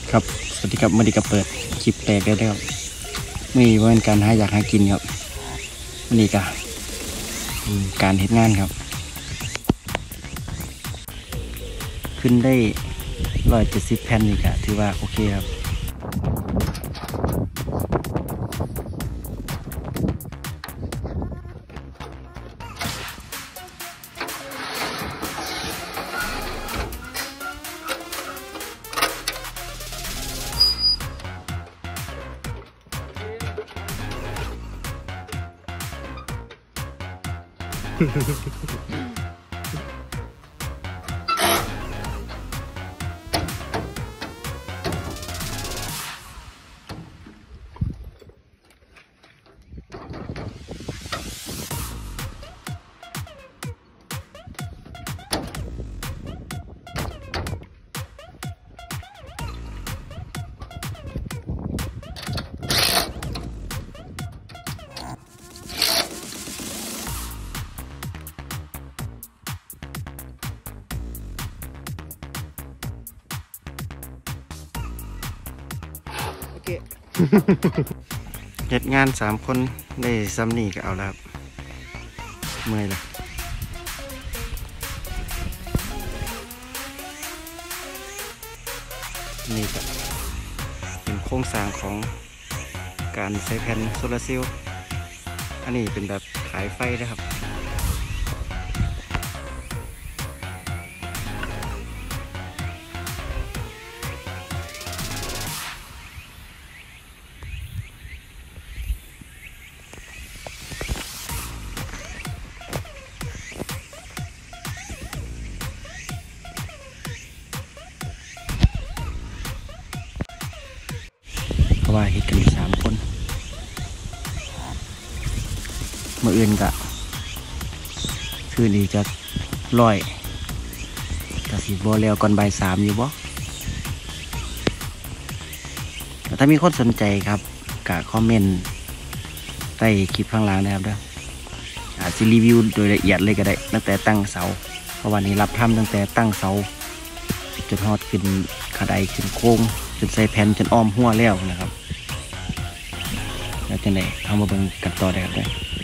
ครับสวัสดีครับมาดีกับเปิดคลิปแตกได้แล้วมีว่าเป็นการหาอยากหากินครับวันนี้ก็การเฮ็ดงานครับขึ้นได้170 แผ่นนี่ก็ถือว่าโอเคครับเฮ็ดงาน3 คนได้ซ้ำนี่ก็เอาแล้วเมื่อยเลยนี่ก็เป็นโครงสร้างของการใช้แผ่นโซลาร์เซลล์อันนี้เป็นแบบขายไฟนะครับเพราะว่าเฮ็ดกัน3 คนมื้ออื่นก็คืนนี้จะ100ก็สิบ่แล้วก่อนบ่าย 3อยู่บ่ถ้ามีคนสนใจครับก็คอมเมนต์ใต้คลิปข้างล่างนะครับเด้ออาจจะรีวิวโดยละเอียดเลยก็ได้ตั้งแต่ตั้งเสาเพราะวันนี้รับทำตั้งแต่ตั้งเสาจนฮอดขึ้นขาไดขึ้นโค้งจนใส่แผ่นจนอ้อมหัวแล้วนะครับแล้วจังได๋เอามาเบิ่งกันต่อได้ครับเด้อ